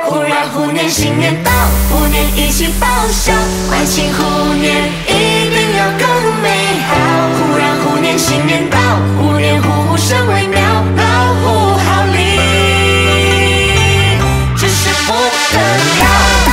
忽然虎年新年到，虎年一起报晓，欢庆虎年一定要更美好。忽然虎年新年到，虎年虎虎生威妙，老虎好利，真是不得了。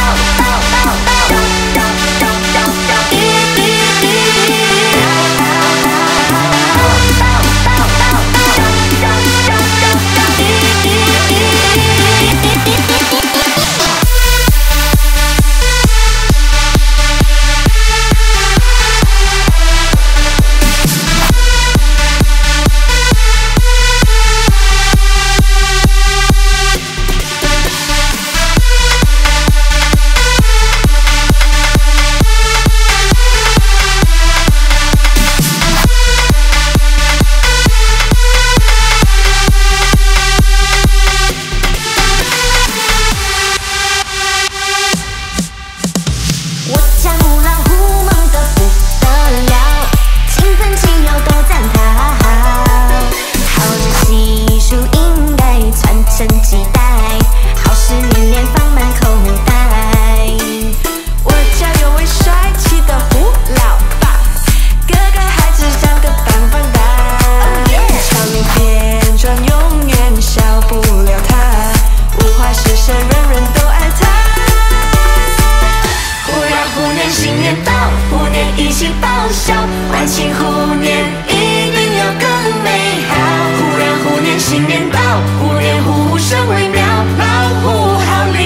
欢庆虎年一定要更美好，忽然虎年新年到，虎年虎虎生威妙，老虎好利，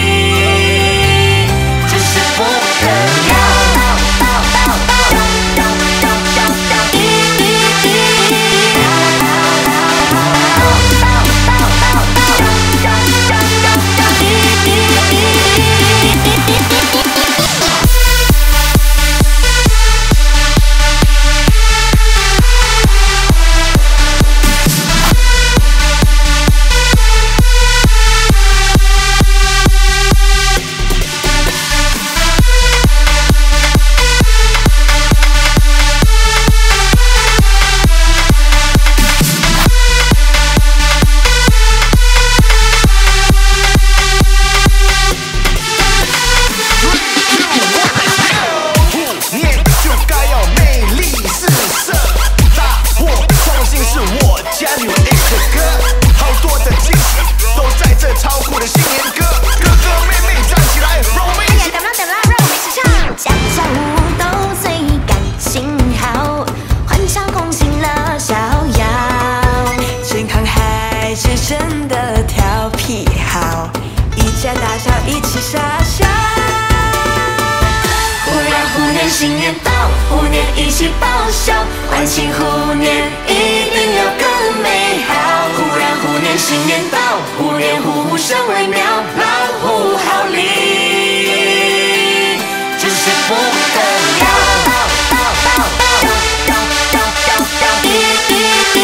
真是不得了。大小一起傻笑，忽然虎年新年到，虎年一起报晓，欢庆虎年一定要更美好。忽然虎年新年到，虎年虎虎生威妙，老虎好利，真是不得了。